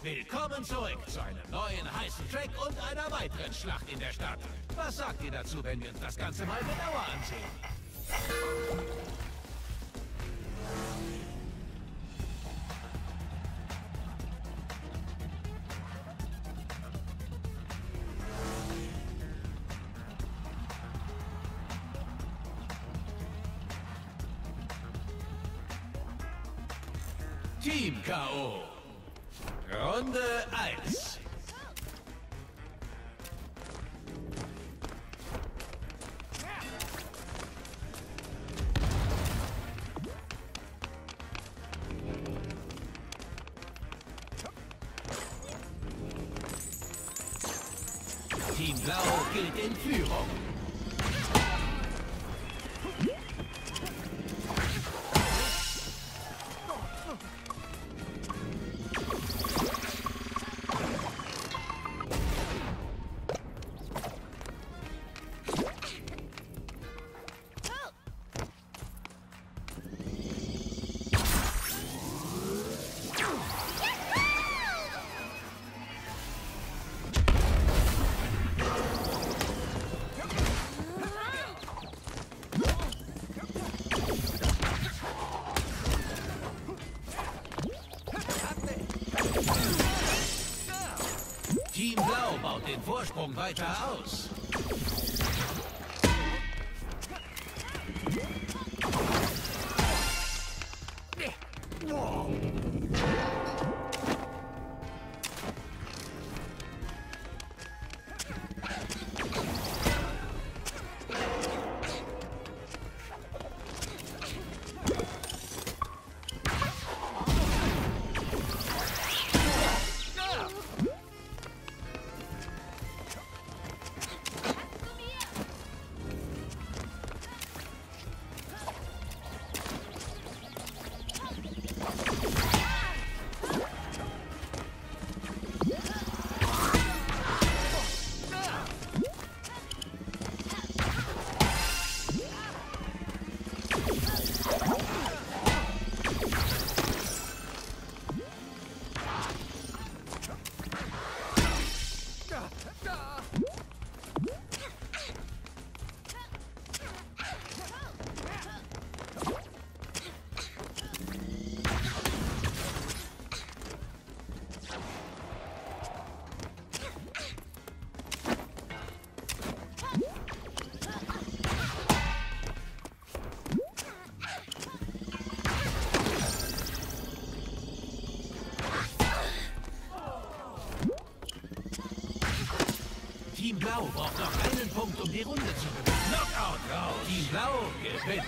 Willkommen zurück zu einem neuen heißen Track und einer weiteren Schlacht in der Stadt. Was sagt ihr dazu, wenn wir uns das Ganze mal genauer ansehen? Team K.O. Runde 1. Team Blau geht in Führung. Team Blau baut den Vorsprung weiter aus. Team Blau braucht noch einen Punkt, um die Runde zu gewinnen. Knockout raus. Team Blau gewinnt.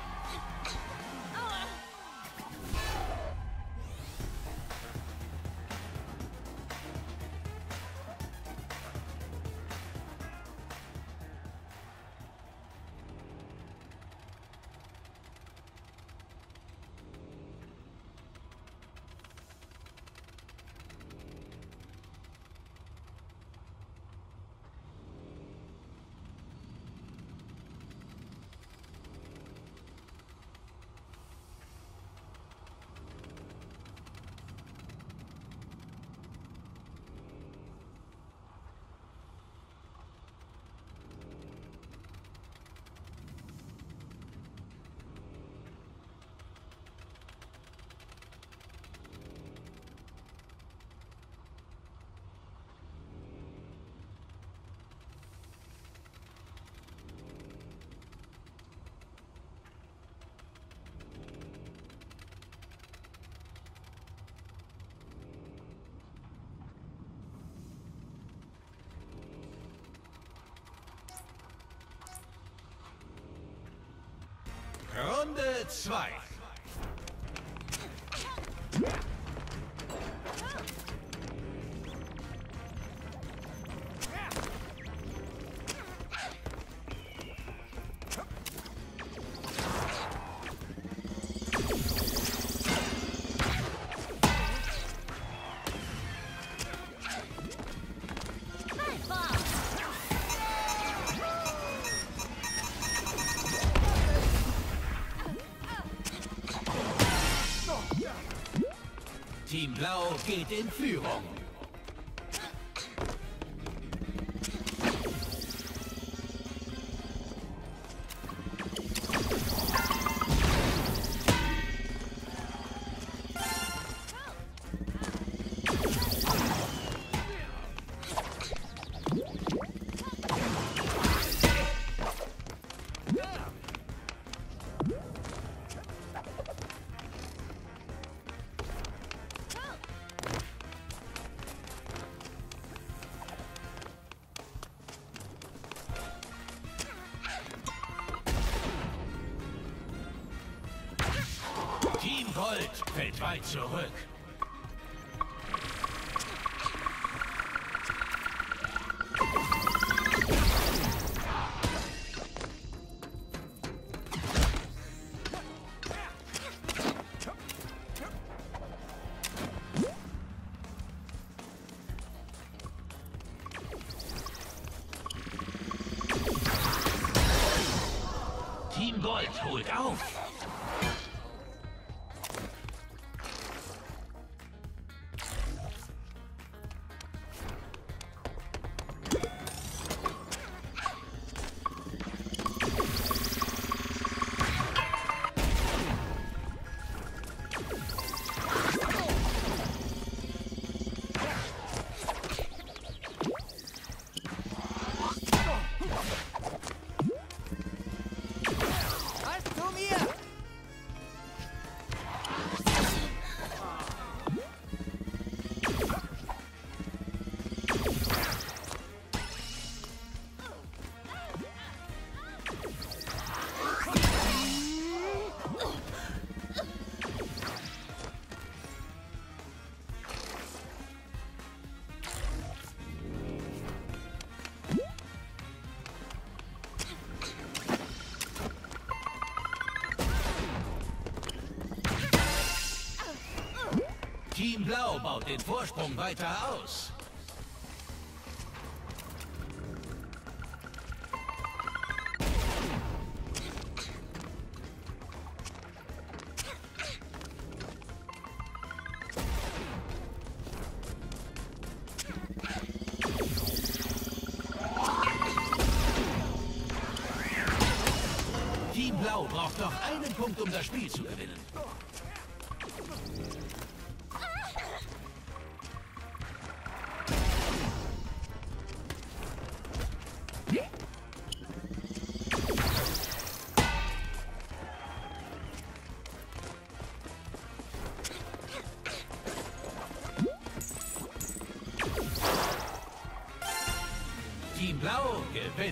Runde 2. geht in Führung. Team Gold fällt weit zurück. Team Gold holt auf. Team Blau baut den Vorsprung weiter aus. Team Blau braucht noch einen Punkt, um das Spiel zu gewinnen. Team Blau gewinnt.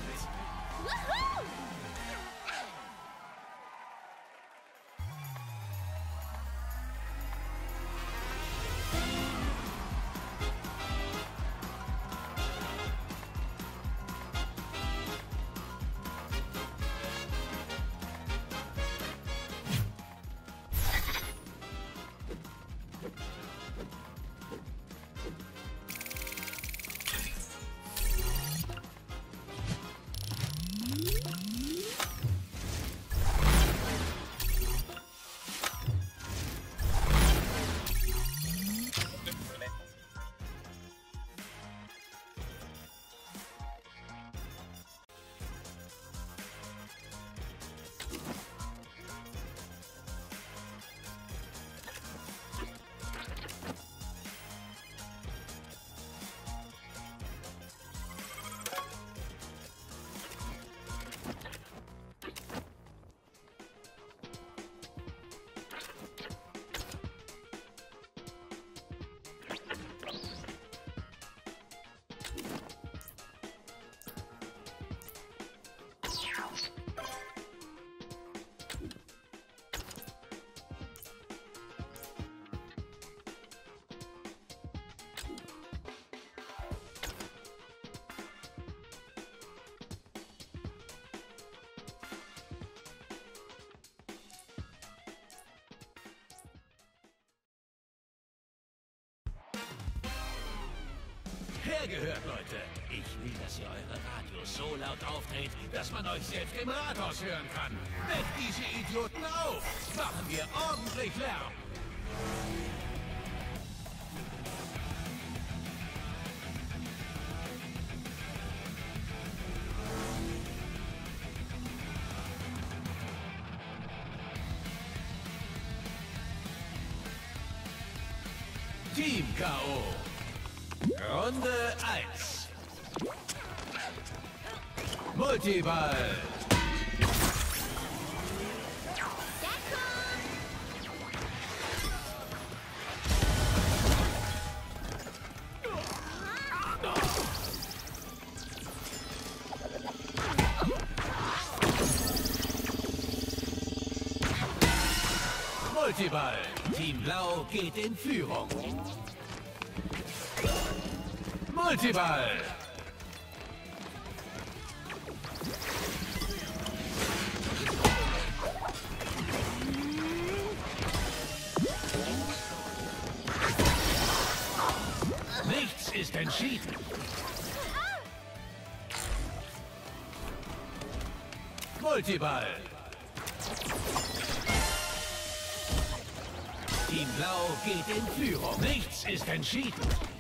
Hergehört, Leute. Ich will, dass ihr eure Radios so laut aufdreht, dass man euch selbst im Rathaus hören kann. Weckt diese Idioten auf! Machen wir ordentlich Lärm! Team K.O. Runde 1. Multiball. Multiball. Team Blau geht in Führung. Multiball. Nichts ist entschieden. Multiball. Team Blau geht in Führung. Nichts ist entschieden.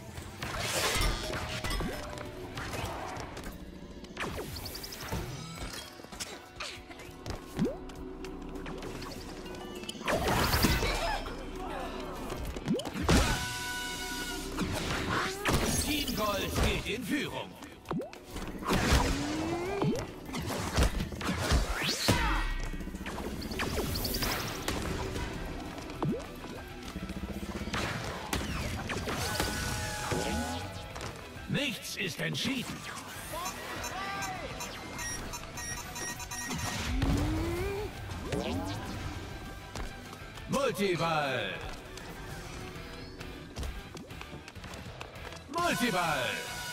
Team Gold geht in Führung. Nichts ist entschieden. Multiball. Multiball.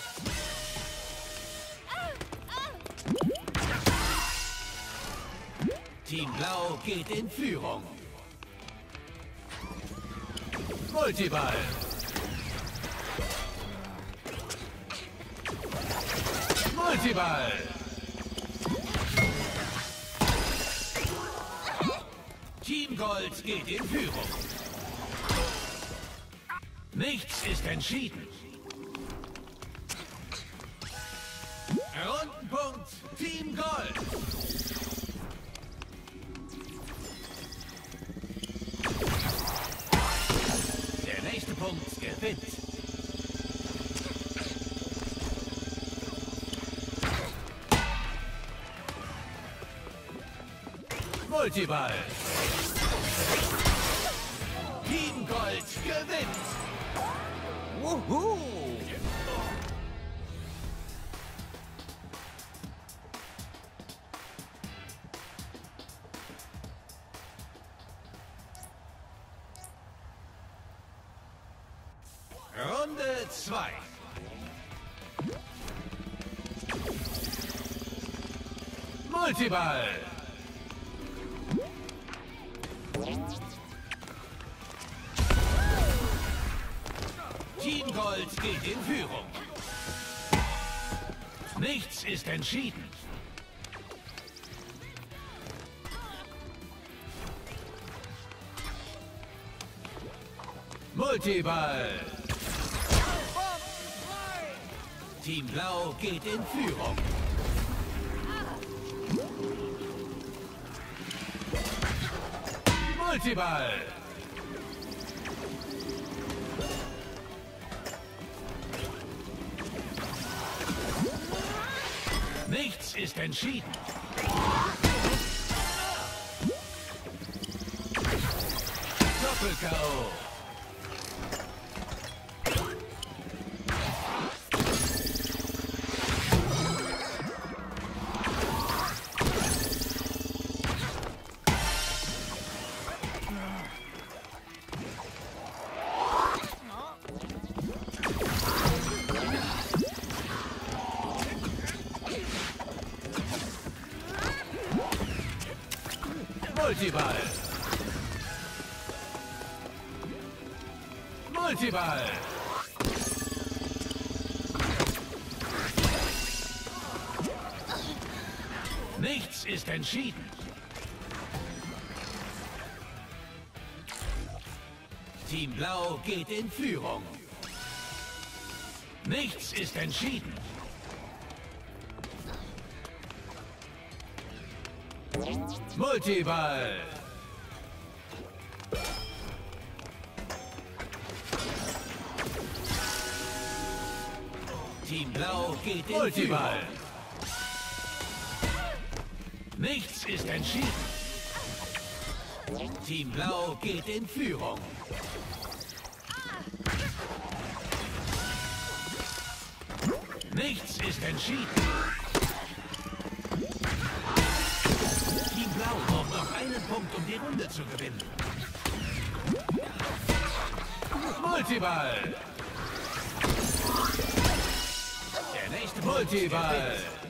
Team Blau geht in Führung. Multiball. Multiball. Team Gold geht in Führung. Nichts ist entschieden. Rundenpunkt Team Gold. Der nächste Punkt gewinnt. Multiball. Team Gold gewinnt. Wuhu! Runde 2. Multiball. Team Gold geht in Führung. Nichts ist entschieden. Multiball. Team Blau geht in Führung. Multiball. Nichts ist entschieden. Doppel-K.O. Multiball. Multiball. Nichts ist entschieden. Team Blau geht in Führung. Nichts ist entschieden. Multiball. Team Blau geht in Multiball. Nichts ist entschieden. Team Blau geht in Führung. Nichts ist entschieden. Team Blau braucht noch einen Punkt, um die Runde zu gewinnen. Multiball. Der nächste Multiball.